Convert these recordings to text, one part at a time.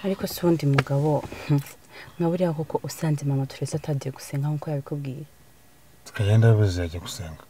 ariko si undi mugabo nka buriya koko usanze mama Teresa atagiye gusenga nkuko yabikubwiye tukagenda bize yagiye gusenga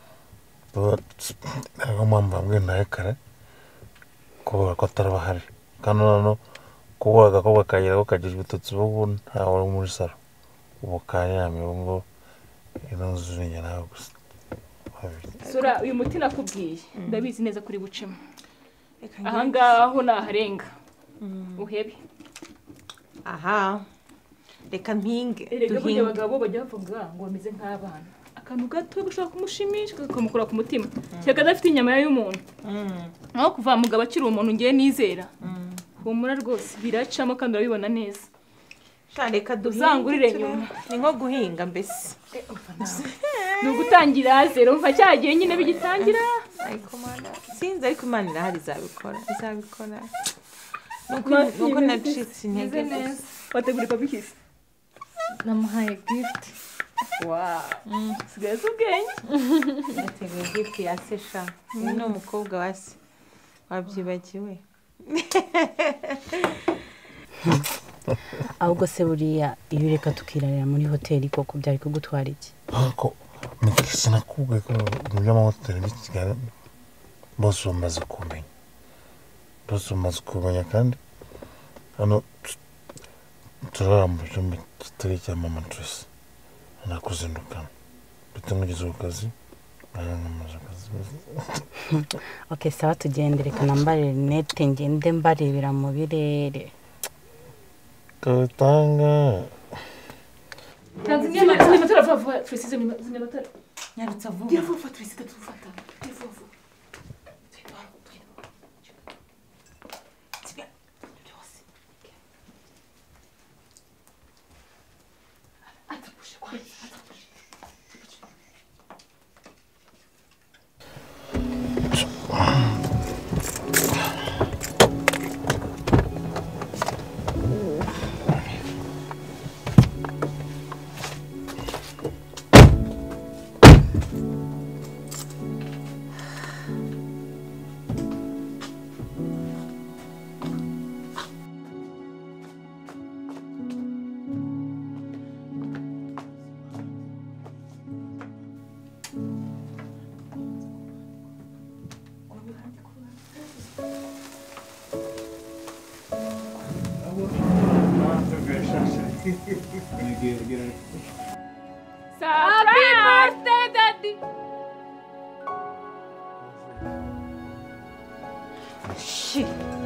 abo mama mbwe naye kare ko atarabahari kandi nano kuba agakobwa kayira ko kagije bitutsi bo ntawe muri saro ubu kayamye ngo inonzunya nawe gusa sura uyu muti nakubwiye ndabizi neza kuri bucema ahangaho naharenga uhebe aha reka mpinge duhinge abagabo bajya bavuga ngo bameze nk'abana akantu gato gushaka kumushimisha kakamukura ku mutima cyeka dafite inyama y'umuntu aho kuva mugabo akiri umuntu ngiye nizera humura rwose biracamo kandi urabibona neza reka uzangurire nyuma ni nko guhinga mbese ni ugutangira zero mva cyagiye nyine bigitangira sinzi ariko Imana irahari izabikora nuko nacitse intege neza wategura papikisi namuhaye gift sigaye ubwenge nateguye gift ya sesha ni umukobwa wa se wabyibagiwe ahubwo se buriya iyo reka tukirarira muri hoteli koko byari kugutwara iki ako mukisi nakubwiye ko mu by'amahoteli y'Ikigali bose bamaze kumenya kandi hano turara mu cyumba kitari cya mama Teresa nakuzindukana bitamugeze ku kazi okay sawa tugende reka nambare net ngende mbarebera mu birere Katanga Tanzania matara vuba Teresa zimya matara nyarutsa vuba ngiye vuba Teresa tufata vuba Happy birthday, Daddy! Shit.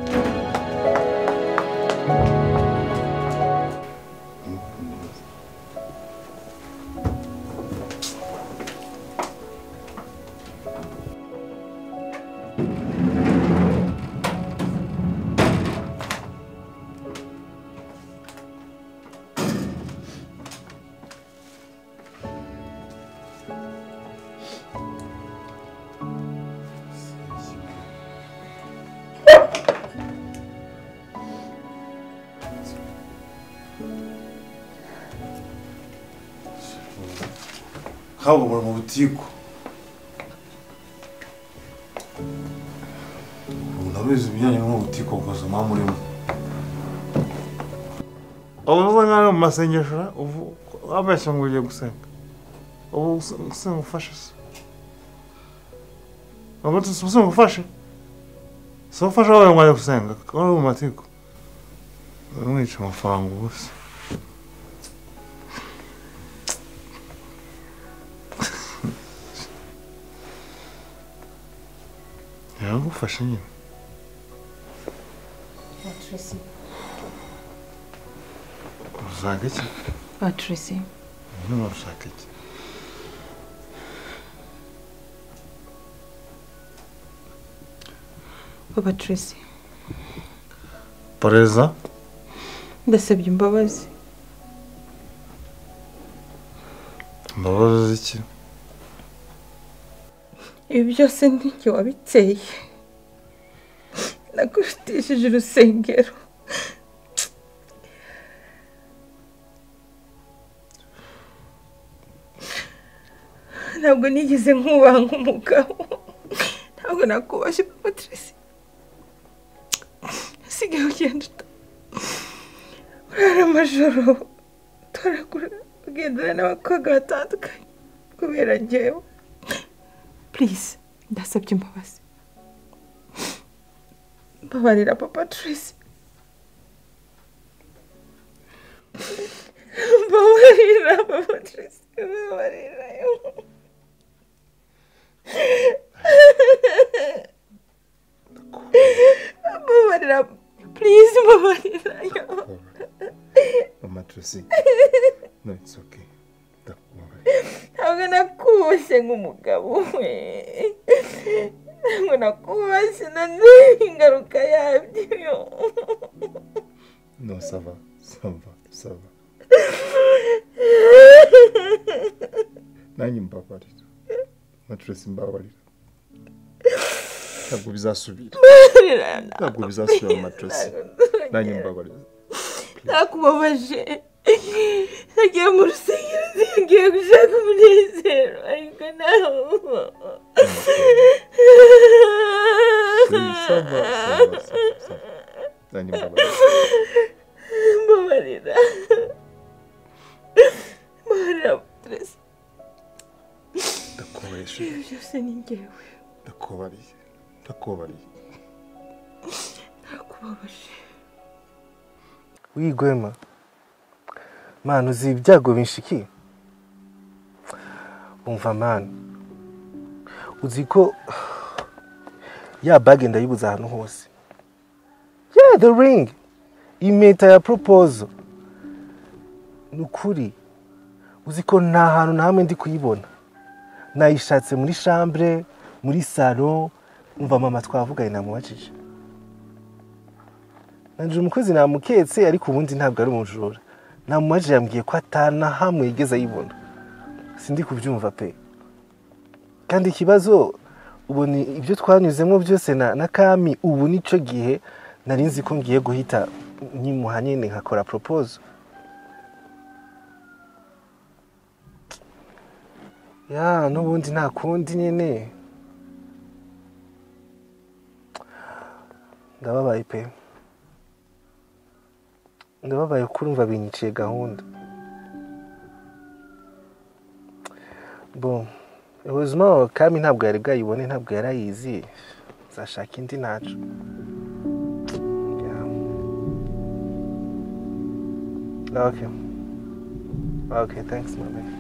Habo mu butiko unabizi bijyanye no butiko ukoze mamurimo uvuga nka masengesho uvu abashya ngo ugiye gusenga ubu usenga ufashe se abato usenga ufashe so ufashe aho mwari gusenga ko mu matiko mwica amafaranga ubusa ufashe nyine Patrice uzanga iki Patrice none ushaka iki Patrice Pereza ndasabye imbabazi iki ibi byose nijye wabiteye nagusitishije urusengero ntabwo nigeze nkubaha nk'umugabo ntabwo nakubashye Patrice sigaye ugenda urara amajoro turagendana n'abakobwa batandukanye kubera njyewe. Please, ndasabye imbabazi. Mbabarira Papa Tracy. Mbabarira Papa Tracy. Mbabarira yo. Mbabarira. Please, mbabarira yo. Mama Tracy. No, it's okay. Ntabwo nakubashye nk'umugabo we. Ntabwo nakubashye ingaruka yabyo. No, ça va. Nanjye mbabarira. Mama Tracy mbabarira. Ntabwo bizasubira. Mama Tracy. Nanjye mbabarira. Nakubabaje. Nagiye mu rusengero ngiye gushaka umunezero ariko naho. Ça va. Nanjye mbabarira. Mbabarira Tracy. Ndakubabaje. Byose ni njyewe. Ndakubabaje. Nakubabaje. Wigwema. Man, uzi ibyago binshikiye. Umva man. Uzi ko ya bag ndayibuza ahantu hose. Yeah, the ring. Impeta ya proposal. Nukuri. Uzi ko nta hantu na hamwe ndi kuyibona. Nayishatse muri chambre, muri salon, umva mama twavuganye namubajije. Nanje umukozi namuketse ariko ubundi ntabwo ari umujura. Namubajije yambwiye ko atana hamwe yigeze ayibona. Sindi kubyumva pe. Kandi ikibazo ubu ni ibyo twanyuzemo byose na Kami ubu nico gihe nari nzi ko ngiye guhita nyimuha nyene nkakora proposal. Ya n'ubundi nta kundi nyene. Ndababaye pe. Ndababaye kurumva binyiciye gahunda. Bon, ubuzima Kami ntabwo yari bwayibone, ntabwo yarayizi. Zashaka indi naco. Okay, thanks, my man.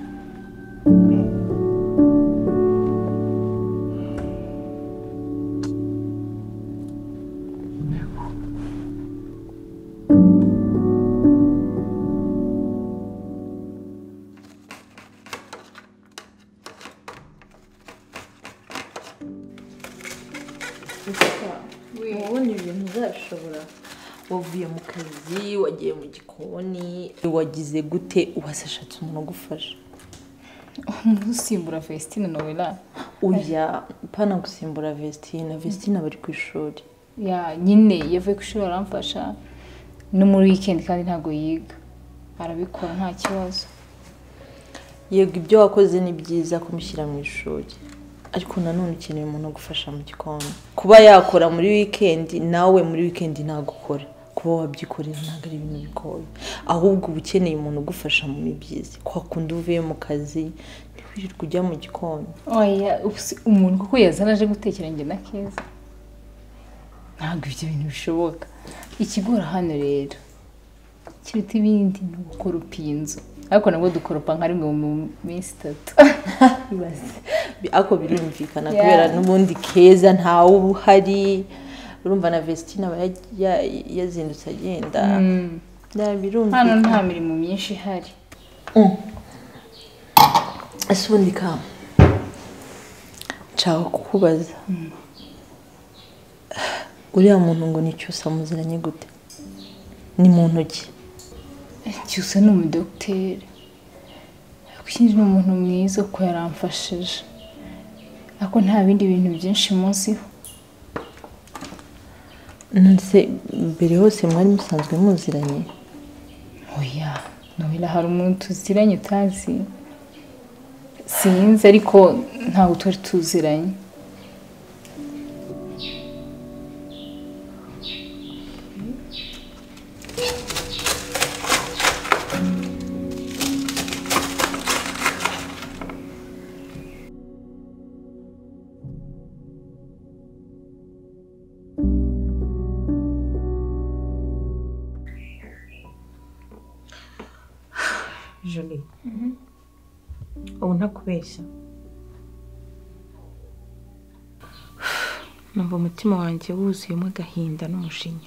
Ubona ibintu uzashobora. Wavuye mu kazi, wagiye mu gikoni, wagize gute ubasashatse umuntu ugufasha? Usimbura Vestine Noella. Uya pana gusimbura Vestine bari ku ishuri. Ya nyine yavuye ku ishuri aramfasha no muri weekend kandi ntago yiga. Arabikora nta kibazo. Yego ibyo wakoze ni byiza kumushyira mu ishuri. Ariko nanone ukeneye umuntu ugufasha mu gikoni. Kuba yakora muri weekend nawe muri weekend ntagukora. Kuba wabyikorera ntabwo ari ibintu bigoye. Ahubwo uba ukeneye umuntu ugufasha mu mibyizi. Kwa kundi uvuye mu kazi ntiwirirwe ujya mu gikoni. Oya umuntu kuko yazanaje gutekera njye na Keza. Ntabwo ibyo bintu bishoboka. Ikigora hano rero kiruta ibindi ni ugukoropa inzu. Ariko nabwo dukoropa nka rimwe mu minsi 3. Ako birumvikana kubera n'ubundi Keza ntawe uhari. Urumva na Vestine aba yazindutse agenda. Birumvikana. Hano nta mirimo myinshi ihari. Asubundi ka nshaka kukubaza. Uriya muntu ngo ni Cyusa muziranye gute? Ni mu ntoki. Cyusa ni umudokiteri. Akindi ni umuntu mwiza ko yaramfashije. Ako nta bindi bintu byinshi munsi. Nse mbere hose mwari musanzwe muziranye? Oya, Noella hari umuntu tuziranye utazi. Sinzi ariko ntago twari tuziranye. Jolie ubu ntakubeshya numva umutima wanjye wuzuyemo agahinda n'umujinya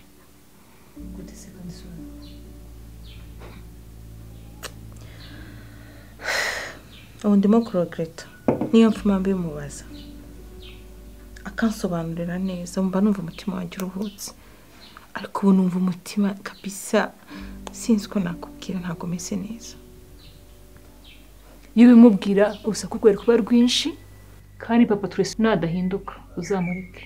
ubu ndimo kurogereta niyo mpamvu mbimubaza akansobanurira neza mba numva umutima wanjye uruhutse ariko ubu numva umutima kabisa sinzi ko nakubwira ntabwo meze neza iyo ubimubwira urusaku rwe kuba rwinshi kandi papa turese nadahinduka uzamureke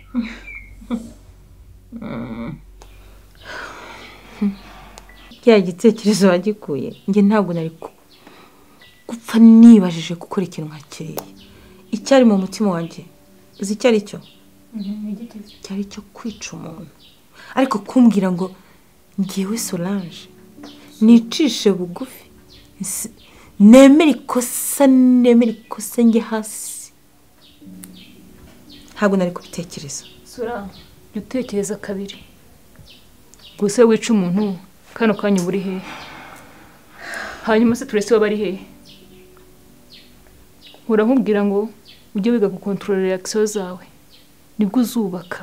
ya gitekerezo wagikuye njye ntabwo nari gupfa nibajije gukora ikintu nka kiriya icyari mu mutima wanjye uzi icyo ari cyo cyari cyo kwica umuntu ariko kumbwira ngo ngewe Solange nicishe bugufi nemera ikosa njye hasi ntabwo nari kubitekereza Solange jya utekereza kabiri gusa wica umuntu kano kanya uba uri hehe hanyuma se turese waba ari hehe uramubwira ngo ujye wiga gukontorora reaction zawe nibwo uzubaka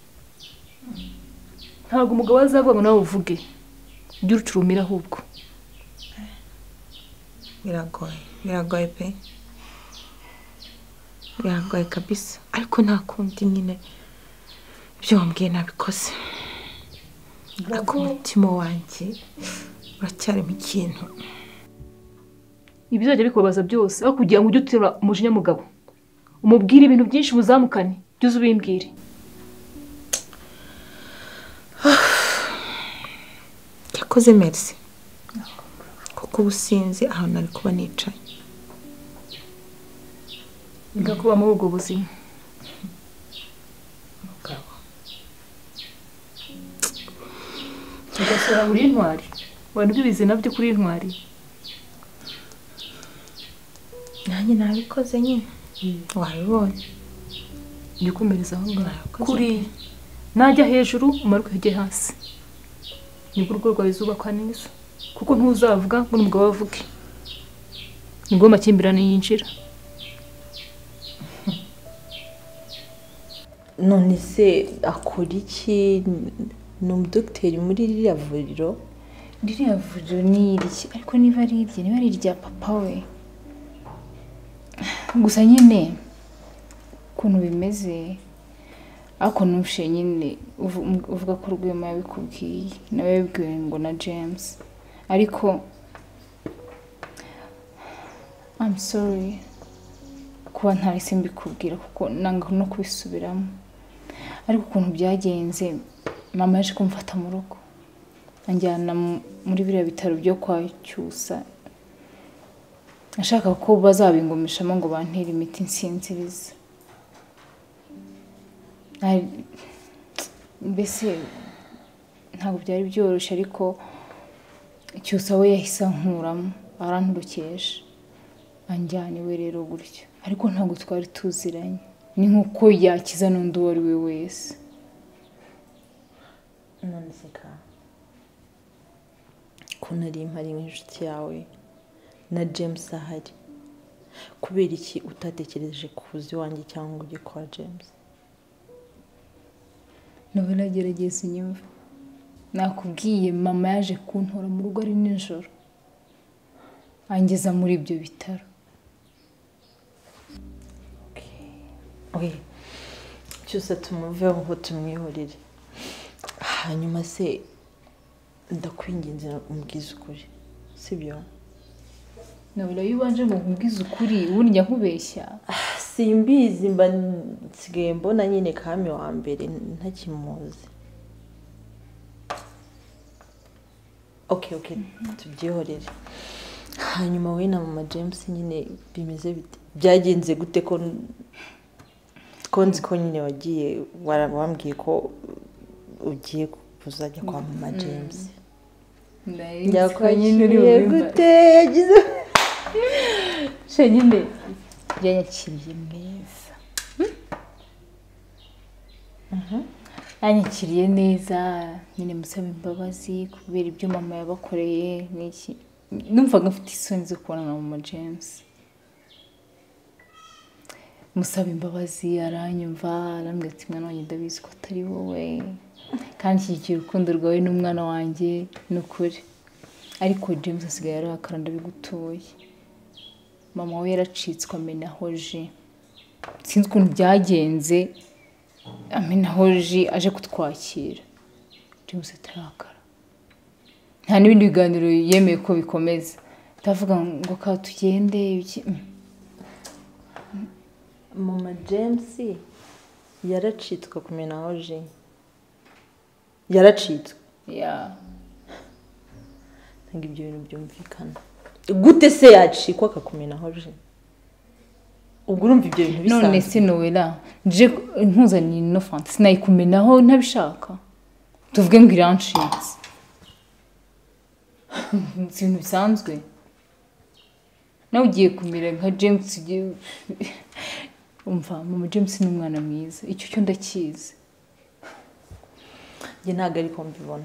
ntabwo umugabo azavuga ngo nawe uvuge ujye urucurumira ahubwo biragoye pe biragoye kabisa ariko nta kundi nyine ibyo wambwiye nabikoze ariko umutima wanjye uracyarimo ikintu ibizajya bikubabaza byose aho kugira ngo ujye utera umujinya mugabo umubwire ibintu byinshi muzamukane byuze ubimbwire yakoze merci kuko ubu sinzi ahantu nari kuba nicaye bigakuba muri ubwo buzima ugasora uri intwari wari ubizi nabyo kuri intwari nanjye nabikoze nyine wabibonye jya ukomereza aho ngaho kuri najya hejuru umaruke ujye hasi nibwo urugo rwawe zubakwa neza kuko ntuzavuga ngo n'umugabo avuge nibwo amakimbirane yinjira none se akora iki ni umudogiteri muri ririya vuriro ni iriki ariko niba ari irya papa we gusa nyine ukuntu bimeze ariko ntushe nyine uvuga ko Rwema yabikubwiye nawe yabibwiwe ngo na James ariko I'm sorry kuba ntahise mbikubwira kuko nanga no kubisubiramo ariko ukuntu byagenze mama yaje kumfata mu rugo anjyana muri biriya bitaro byo kwa Cyusa ashaka ko bazabingumishamo ngo bantere imiti nsinziriza mbese ntabwo byari byoroshye ariko Cyusa we yahise ankuramo aranturukesha anjyana iwe rero gutyo ariko ntabwo twari tuziranye ni nk'uko yakiza n'undi uwo ari we wese none se ka ko nari mpari nk'inshuti yawe na James ahari kubera iki utatekereje kuza iwanjye cyangwa ujye kwa James nawe nagerageza inyumva nakubwiye mama yaje kuntora mu rugo ari nijoro angeza muri ibyo bitaro cyose tumuveho ngo tumwihorere hanyuma se ndakwinginze umbwize ukuri sibyo nawe yibanje ngo nkubwize ukuri ubundi njya nkubeshya simbizi mba nsigaye mbona nyine kami wa mbere ntakimuzi okay tubyihorere hanyuma we na mama James nyine bimeze bite byagenze gute ko nzi ko nyine wagiye wambwiye ko ugiye kuzajya kwa mama James ndakwanyine gute yagize nyine yanyakiriye neza yanyakiriye neza nyine musaba imbabazi kubera ibyo mama yabakoreye n'iki numvaga mfite isoni zo kubona na mama James musaba imbabazi aranyumva arambwira ati mwana wanjye ndabizi ko atari wowe kandi nshyigikira urukundo rwawe n'umwana wanjye ni ukuri ariko James asigaye arakara ndabigutuye mama we yaracitswe amenaho ji sinzi ukuntu byagenze amenaho ji aje kutwakira James atarakara nta n'ibindi biganiro yemeye ko bikomeza ndavuga ngo ka tugende mama James yaracitswe kumenaho ji yaracitswe ntabwo ibyo bintu byumvikana gute se yacikwa akakumenaho ji ubwo urumva ibyo bintu bisanzwe none se Noella nje nkuzaniye no fanta sinayikumenaho ntabishaka tuvuge ngo irancitse si ibintu bisanzwe nawe ugiye kumera nka James umva mama James ni umwana mwiza icyo cyo ndakizi njye ntabwo ariko mbibona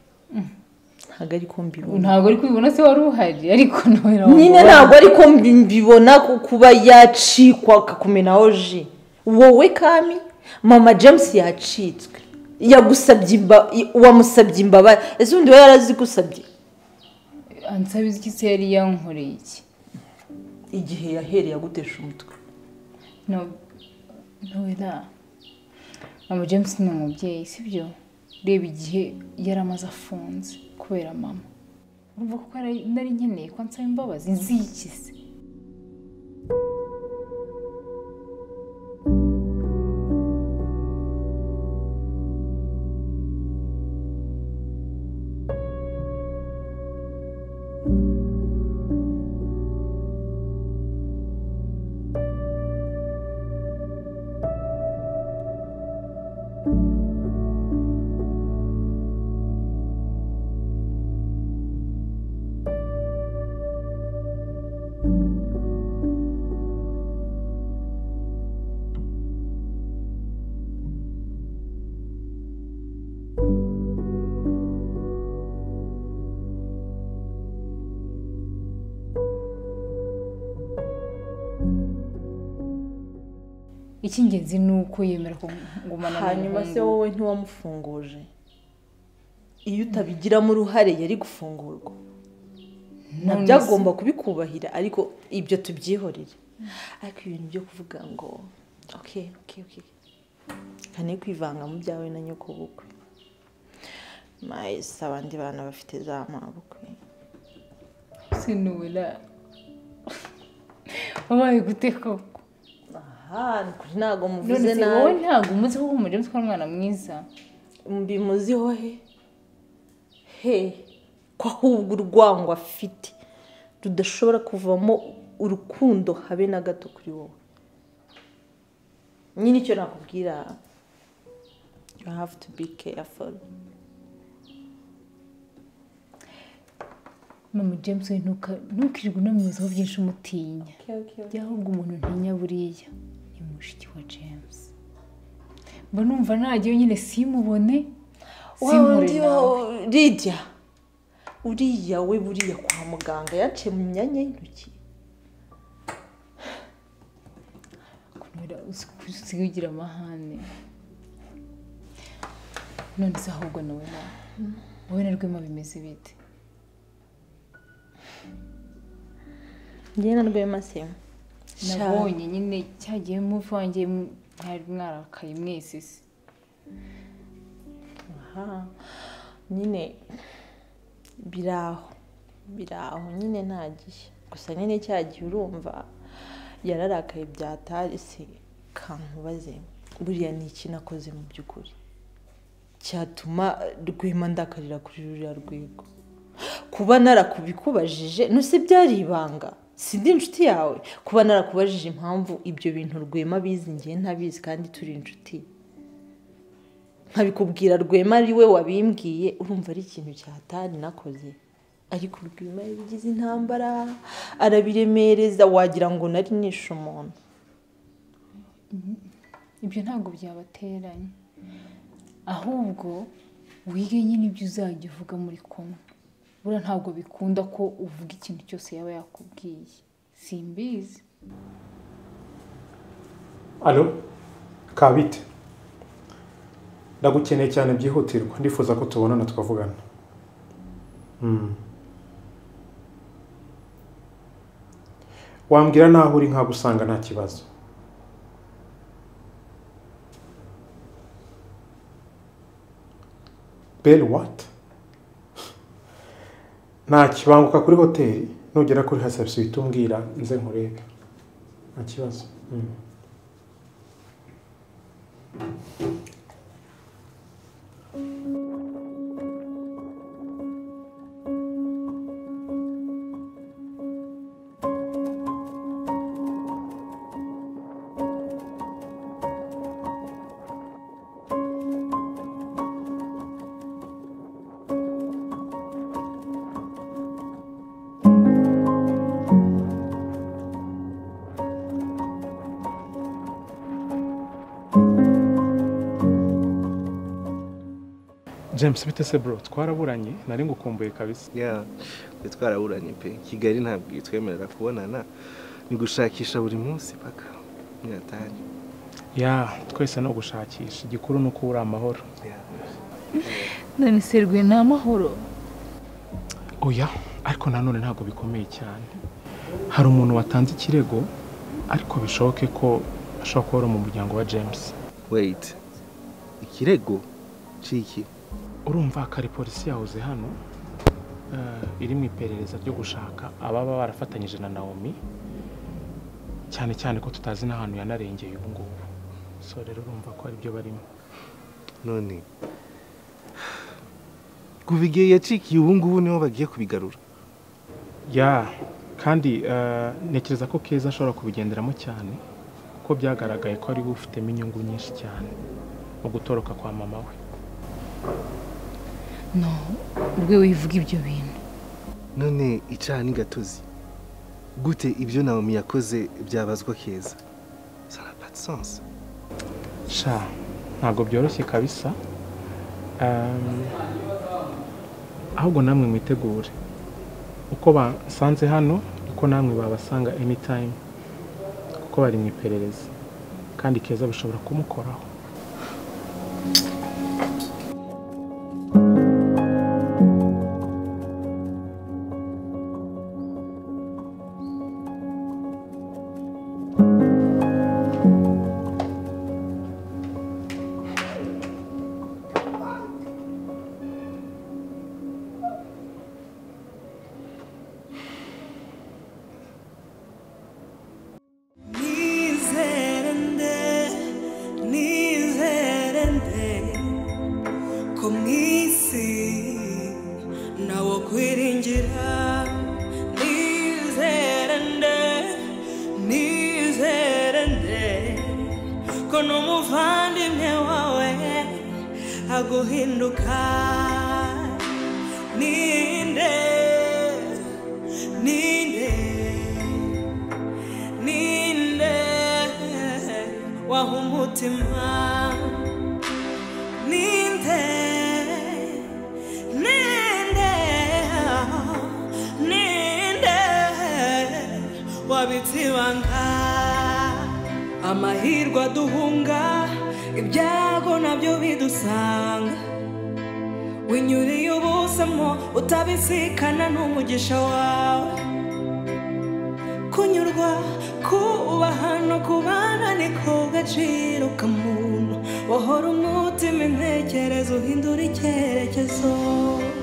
ntabwo ari kubibona se wari uhari ariko nyine ntabwo ariko mbibona kuba yacikwa akakumenaho ji wowe kami mama James yacitswe wamusabye imbabazi ese undi we yarazigusabye ansabiza iki se yari yankoreye iki igihe yahereye agutesha umutwe Noella mama James ni umubyeyi sibyo reba igihe yari amaze afunze kubera mama urumva ko nari nkeneye ko ansaba imbabazi nzikize icy'ingenzi ni uko yemera kugumana hanyuma se wowe ntiwamufunguje iyo utabigiramo uruhare yari gufungurwa nabyo agomba kubikubahira ariko ibyo tubyihorere ariko ibintu byo kuvuga ngo okay kane kwivanga mu byawe na nyoko bukwe mayise abandi bana bafite za mabukwe Noella wabaye gute koko ntabwo muvuze nabi wowe ntabwo umuzi ko umugore utwara umwana mwiza mbimuziho he ko ahubwo urwango afite rudashobora kuvamo urukundo habe na gato kuri wowe nyine icyo nakubwira you have to be careful mama James ntukirirwe unamwizaho byinshi umutinya byahubwo umuntu ntinya buriya ni mushiki wa James mba numva nagiye nyine simubone Lydia uriya we buriya kwa muganga yaciye mu myanya y'intoki kunira usigaye ugira amahane none se ahubwo wowe na Rwema bimeze bite njye na Rwema se nabonye nyine cyagiye muvi wanjye mwari mwarakaye mwese se nyine biraho nyine ntagiye gusa nyine cyagiye urumva yararakaye byatari se kankubaze buriya ni iki nakoze mu by'ukuri cyatuma Rwema ndakarira kuri ruriya rwego kuba narakubikubajije nuse byari ibanga sindi inshuti yawe kuba narakubajije impamvu ibyo bintu Rwema bizi ngiye ntabizi kandi turi inshuti nkabikubwira Rwema ari we wabimbwiye urumva ari ikintu cyatari nakoze ariko Rwema yabigize intambara arabiremereza wagira ngo nari nishe umuntu ibyo ntabwo byabateranye ahubwo wige nyine ibyo uzajya uvuga muri kumwe buriya ntabwo bikunda ko uvuga ikintu cyose yaba yakubwiye simbizi. Alo Kabite, ndagukeneye cyane byihutirwa, ndifuza ko tubonana tukavugana. Wambwira naho uri nkagusanga nta kibazo. Bell what? Nta kibanguka kuri hoteli, nugera kuri reception uhita nze nkurebe. Nta kibazo. James bite se bro, twaraburanye nari ngukumbuye kabisa. Twaraburanye pe. Kigali ntabwo twemerera kubonana, ni gushakisha buri munsi paka nyatani. Twese no gushakisha, igikuru nuko uri amahoro. None serwe nta mahoro. Oya, ariko nanone ntabwo bikomeye cyane. Hari umuntu watanze ikirego, ariko bishoboke ko ashobora kuba mu muryango wa James. Wait, ikirego ciki? Urumva kari polisi yahoze hano iri mu iperereza ryo gushaka ababa barafatanyije na Naomi, cyane cyane ko tutazi n'ahantu yanarengeye ubu ngubu. So rero urumva ko ari byo barimo. None kuvigiye yacikiye ubu ngubu niho bagiye kubigarura. Kandi nekereza ko Keza ashobora kubigenderamo cyane, kuko byagaragaye ko ari ufitemo inyungu nyinshi cyane mu gutoroka kwa mama we. No, ubwo wivuga ibyo bintu. None icyaha ni gatozi. Gute ibyo Naomi yakoze byabazwa Keza? Ça n'a pas de sens. Ntabwo byoroshye kabisa. Ahubwo namwe mwitegure. Uko basanze hano, uko namwe babasanga anytime. Kuko bari mu iperereza. Kandi Keza bishobora kumukoraho. Amahirwa duhunga ibyago nabyo bidusanga winyuriye ubusamo utabisikana n'umugisha wawe kunyurwa kubaha no kubana niko gaciro k'umuntu wahora umutima intekerezo uhindura icyerekezo